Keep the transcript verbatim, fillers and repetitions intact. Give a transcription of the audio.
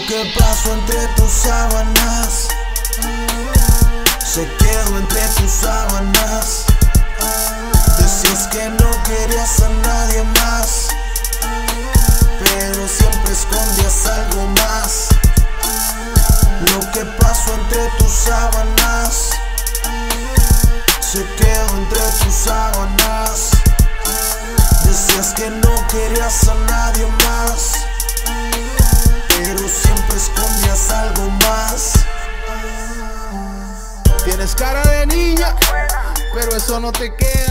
que pasó entre tus sábanas se quedó entre tus sábanas. Decías que no querías a nadie más, pero siempre escondías algo más. Lo que pasó entre tus sábanas se quedó entre tus sábanas. Decías que no querías a nadie más, pero siempre escondías algo más. Tienes cara de niña, pero eso no te queda.